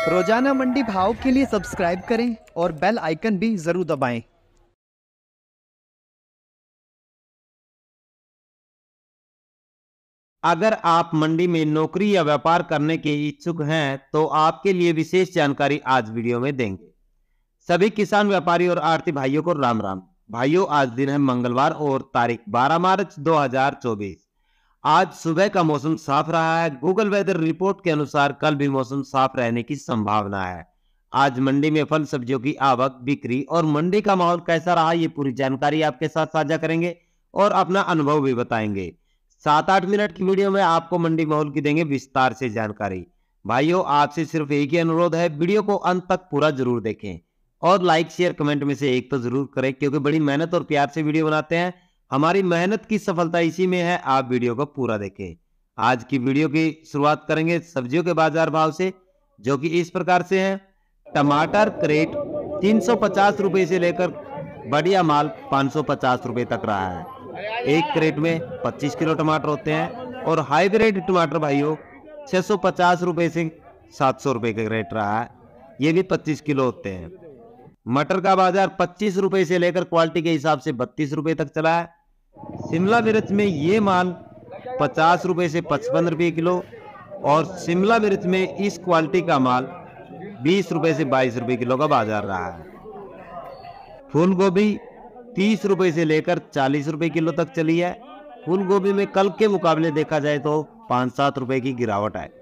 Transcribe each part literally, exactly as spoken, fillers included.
रोजाना मंडी भाव के लिए सब्सक्राइब करें और बेल आइकन भी जरूर दबाएं। अगर आप मंडी में नौकरी या व्यापार करने के इच्छुक हैं तो आपके लिए विशेष जानकारी आज वीडियो में देंगे। सभी किसान व्यापारी और आढ़ती भाइयों को राम राम। भाइयों, आज दिन है मंगलवार और तारीख बारह मार्च दो हज़ार चौबीस। आज सुबह का मौसम साफ रहा है। गूगल वेदर रिपोर्ट के अनुसार कल भी मौसम साफ रहने की संभावना है। आज मंडी में फल सब्जियों की आवक, बिक्री और मंडी का माहौल कैसा रहा, ये पूरी जानकारी आपके साथ साझा करेंगे और अपना अनुभव भी बताएंगे। सात आठ मिनट की वीडियो में आपको मंडी माहौल की देंगे विस्तार से जानकारी। भाइयों, आपसे सिर्फ एक ही अनुरोध है, वीडियो को अंत तक पूरा जरूर देखें और लाइक शेयर कमेंट में से एक तो जरूर करें, क्योंकि बड़ी मेहनत और प्यार से वीडियो बनाते हैं। हमारी मेहनत की सफलता इसी में है, आप वीडियो को पूरा देखें। आज की वीडियो की शुरुआत करेंगे सब्जियों के बाजार भाव से, जो कि इस प्रकार से हैं। टमाटर क्रेट तीन सौ पचास रुपए से लेकर बढ़िया माल पाँच सौ पचास रुपए तक रहा है। एक क्रेट में पच्चीस किलो टमाटर होते हैं और हाईब्रिड टमाटर भाइयों छह सौ पचास रुपए से सात सौ रुपए का रेट रहा है, ये भी पच्चीस किलो होते हैं। मटर का बाजार पच्चीस रुपए से लेकर क्वालिटी के हिसाब से बत्तीस रुपए तक चला है। शिमला मिर्च में ये माल पचास रुपए से पचपन रुपए किलो और शिमला मिर्च में इस क्वालिटी का माल बीस रुपए से बाईस रुपए किलो का बाजार रहा है। फूल गोभी तीस रुपए से लेकर चालीस रुपए किलो तक चली है। फूल गोभी में कल के मुकाबले देखा जाए तो पाँच सात रुपए की गिरावट है।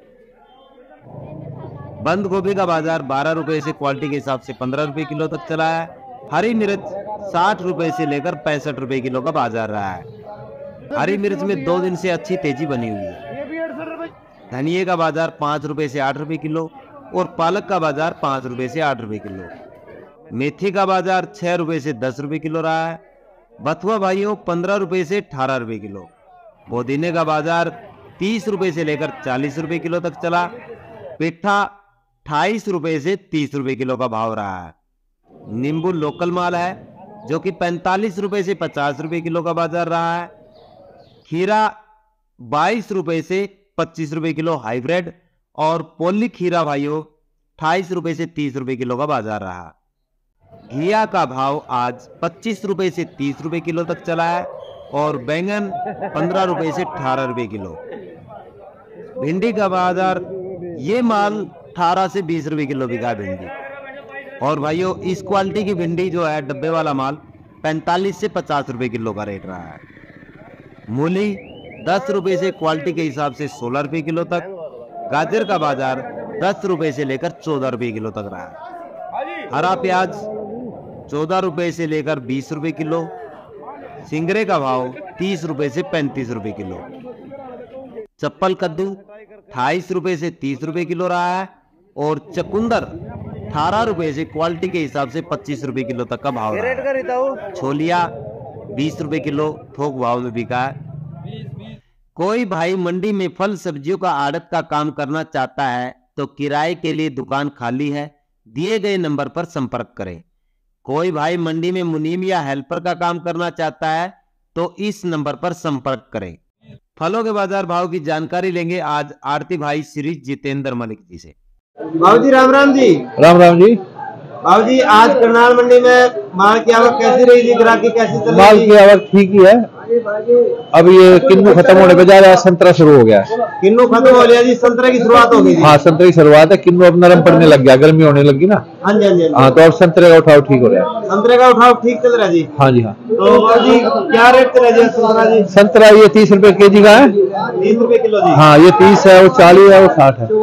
बंद गोभी का बाजार बारह रुपए से क्वालिटी के हिसाब से पंद्रह रुपए किलो तक चला है। हरी मिर्च साठ रुपए से लेकर पैंसठ रुपए किलो का बाजार रहा है। हरी मिर्च में दो दिन से अच्छी तेजी बनी हुई है। धनिये का बाजार पाँच रुपए से आठ रुपए किलो और पालक का बाजार पाँच रुपए से आठ रुपए किलो। मेथी का बाजार छह रुपए से दस रुपए किलो रहा है। बथुआ भाइयों पंद्रह रुपए से अठारह रुपए किलो। पुदीने का बाजार तीस रुपए से लेकर चालीस रुपए किलो तक चला। पेठा अट्ठाईस रुपए से तीस रुपए किलो का भाव रहा है। नींबू लोकल माल है, जो कि पैंतालीस रुपए से पचास रुपए किलो का बाजार रहा है। खीरा बाईस रुपए से पच्चीस रुपए किलो हाइब्रिड और पोली खीरा भाइयों अट्ठाईस रुपए से तीस रुपए किलो का बाजार रहा। घिया का भाव आज पच्चीस रुपए से तीस रुपए किलो तक चला है और बैंगन पंद्रह रुपए से अठारह रुपए किलो। भिंडी का बाजार ये माल अठारह से बीस रुपए किलो बिका है भिंडी। और भाइयों, इस क्वालिटी की भिंडी जो है डब्बे वाला माल पैंतालीस से पचास रुपए किलो का रेट रहा है। मूली दस रुपए से क्वालिटी के हिसाब से सोलह रुपए किलो तक। गाजर का बाजार दस रुपए से लेकर चौदह रुपए किलो तक रहा है। हरा प्याज चौदह रुपए से लेकर बीस रुपए किलो। सिंगरे का भाव तीस रुपए से पैंतीस रुपए किलो। चप्पल कद्दू अट्ठाईस रुपए से तीस रुपए किलो रहा है और चकुंदर अठारह रुपए से क्वालिटी के हिसाब से पच्चीस रुपए किलो तक का भाव रहा है। छोलिया बीस रुपए किलो थोक भाव में बिका है। कोई भाई मंडी में फल सब्जियों का आड़त का काम करना चाहता है तो किराए के लिए दुकान खाली है, दिए गए नंबर पर संपर्क करें। कोई भाई मंडी में मुनीम या हेल्पर का काम करना चाहता है तो इस नंबर पर संपर्क करें। फलों के बाजार भाव की जानकारी लेंगे आज आढ़ती भाई श्री जितेंद्र मलिक जी से। बाबू जी राम राम जी। राम राम जी। बाबू जी, आज करनाल मंडी में माल की आवक कैसी रही थी, ग्राहकी कैसी चल रही? माल की आवक ठीक ही है। अब ये किन्नू खत्म होने पे जा रहा है, संतरा शुरू हो गया। किन्नू खत्म हो गया जी, संतरे की शुरुआत हो गई। हाँ, संतरे की शुरुआत है। किन्नू अब नरम पड़ने लग गया, गर्मी होने लगी ना। हाँ जी हाँ जी। हाँ, तो अब संतरे का उठाव ठीक हो रहा है। संतरे का उठाव ठीक चल रहा है जी। हाँ जी हाँ। तो बाबू जी क्या रेट चल रहा है संतरा जी? संतरा ये तीस रुपए के जी का है। तीस रुपए किलो जी? हाँ, ये तीस है, वो चालीस है, वो साठ है।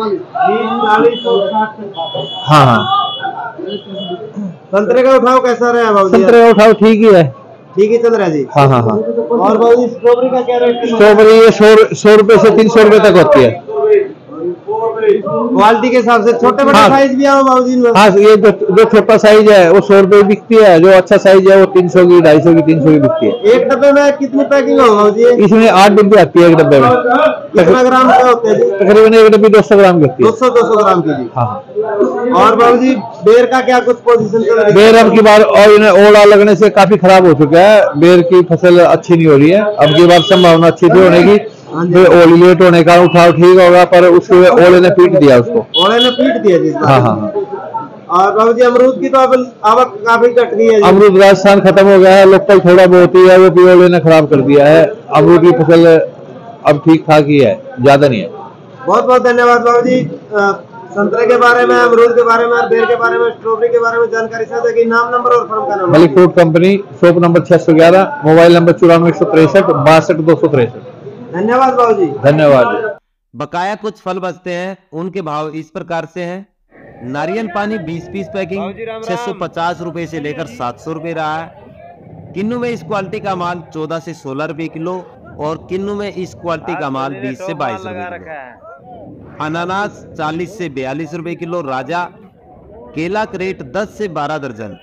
हाँ हाँ। संतरे का उठाव कैसा रहा बाबू जी? संतरे का उठाव ठीक ही है। ठीक ही चल रहा है जी। हाँ हाँ हाँ। और बाबू जी स्ट्रॉबेरी का क्या रेट? स्ट्रॉबेरी ये सौ सौ रुपए से तीन सौ रुपए तक होती है। क्वालिटी के हिसाब से छोटे बड़े हाँ, साइज भी आओ बाबू जी। हाँ, ये जो जो छोटा साइज है वो सौ रुपए बिकती है, जो अच्छा साइज है वो तीन सौ की, ढाई सौ की, तीन सौ की बिकती है। एक डब्बे में कितनी पैकिंग होगा जी? इसमें आठ डिब्बे आती है एक डब्बे में। कितना ग्राम का होते हैं? तकरीबन एक डब्बी दो सौ ग्राम की होती है। दो सौ दो सौ ग्राम की जी। हाँ। और बाबू जी बेर का क्या कुछ पोजीशन चल रही है? बेर अब की बार और इन्हें ओला लगने से काफी खराब हो चुका है। बेर की फसल अच्छी नहीं हो रही है। अब की बार संभावना अच्छी थी होने की, हाँ जी। फिर ओली लेट होने का उठाव ठीक होगा, पर उसके ओले ने पीट दिया उसको। ओले ने पीट दिया जी। हाँ हाँ हाँ। और बाबू जी अमरूद की तो अब आवक काफी घट गई है जी। अमरूद राजस्थान खत्म हो गया है, लोकल थोड़ा बहुत ही है, वो भी ओले ने खराब कर दिया है। अमरूद की फसल अब ठीक ठाक ही है, ज्यादा नहीं है। बहुत बहुत धन्यवाद बाबू जी। अ, संतरे के बारे में, अमरूद के बारे में, बेर के बारे में, स्ट्रॉबेरी के बारे में जानकारी साझा की। नाम, नंबर और फर्म का नाम। Malik fruit company, shop number छह सौ ग्यारह, मोबाइल नंबर चौरानवे एक सौ तिरसठ बासठ दो सौ तिरसठ। धन्यवाद बाबू जी। धन्यवाद। बकाया कुछ फल बचते हैं, उनके भाव इस प्रकार से हैं। नारियल पानी बीस पीस पैकिंग छह सौ पचास रुपए से लेकर सात सौ रुपए रहा है। किन्नू में इस क्वालिटी का माल चौदह से सोलह रुपए किलो और किन्नू में इस क्वालिटी का माल बीस से बाईस रुपए किलो। अनानास चालीस से बयालीस रुपए किलो। राजा केला क्रेट दस से बारह दर्जन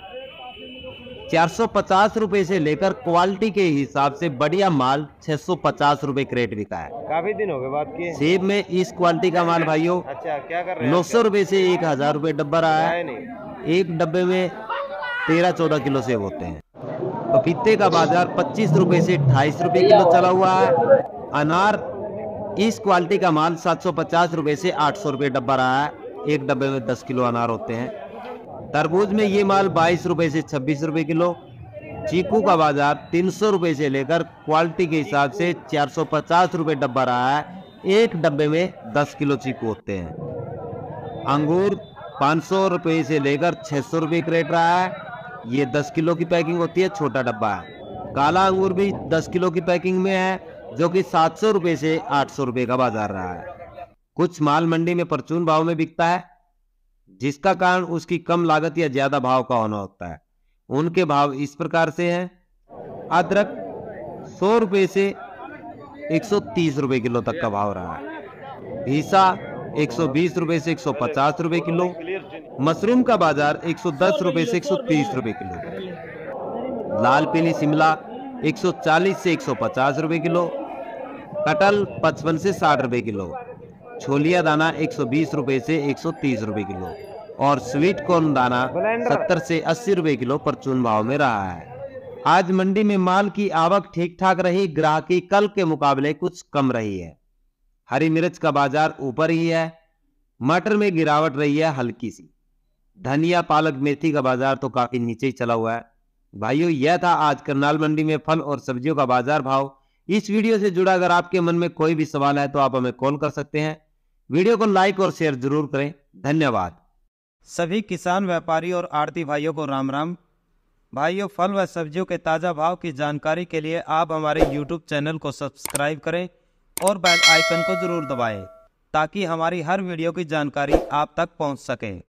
चार सौ पचास रुपए से लेकर क्वालिटी के हिसाब से बढ़िया माल छह सौ पचास रुपए क्रेट बिका है। काफी दिन हो गए बात किए। सेब में इस क्वालिटी का माल भाइयों अच्छा, क्या कर रहे हैं? नौ सौ रुपए से एक हजार रुपए डब्बा रहा है। एक डब्बे में तेरह चौदह किलो सेब होते हैं। पपीते का बाजार पच्चीस रुपए से अट्ठाईस रुपए किलो चला हुआ है। अनार इस क्वालिटी का माल सात सौ पचास रुपए से आठ सौ रुपए डब्बा रहा है। एक डब्बे में दस किलो अनार होते हैं। तरबूज में ये माल बाईस रुपए से छब्बीस रुपए किलो। चीकू का बाजार तीन सौ रुपए से लेकर क्वालिटी के हिसाब से चार सौ पचास रुपए डब्बा रहा है। एक डब्बे में दस किलो चीकू होते हैं। अंगूर पाँच सौ रुपए से लेकर छह सौ रुपए क्रेट रहा है। ये दस किलो की पैकिंग होती है, छोटा डब्बा है। काला अंगूर भी दस किलो की पैकिंग में है, जो कि सात सौ रुपए से आठ सौ रुपए का बाजार रहा है। कुछ माल मंडी में परचून भाव में बिकता है, जिसका कारण उसकी कम लागत या ज्यादा भाव का होना होता है। उनके भाव इस प्रकार से हैं। अदरक सौ रुपए से एक सौ तीस रुपए किलो तक का भाव रहा है। भीसा एक सौ बीस रुपए से एक सौ पचास रुपए किलो। मशरूम का बाजार एक सौ दस रुपए से एक सौ तीस रुपए किलो। लाल पीली शिमला एक सौ चालीस से एक सौ पचास रुपए किलो। कटहल पचपन से साठ रुपए किलो। छोलिया दाना एक सौ बीस रुपए से एक सौ तीस रुपए किलो और स्वीट कॉर्न दाना सत्तर से अस्सी रुपए किलो परचून भाव में रहा है। आज मंडी में माल की आवक ठीक ठाक रही, ग्राहकी कल के मुकाबले कुछ कम रही है। हरी मिर्च का बाजार ऊपर ही है। मटर में गिरावट रही है हल्की सी। धनिया पालक मेथी का बाजार तो काफी नीचे ही चला हुआ है। भाइयों, यह था आज करनाल मंडी में फल और सब्जियों का बाजार भाव। इस वीडियो से जुड़ा अगर आपके मन में कोई भी सवाल है तो आप हमें कॉल कर सकते हैं। वीडियो को लाइक और शेयर जरूर करें। धन्यवाद। सभी किसान व्यापारी और आड़ती भाइयों को राम राम। भाइयों, फल व सब्जियों के ताज़ा भाव की जानकारी के लिए आप हमारे यूट्यूब चैनल को सब्सक्राइब करें और बेल आइकन को जरूर दबाएं, ताकि हमारी हर वीडियो की जानकारी आप तक पहुंच सके।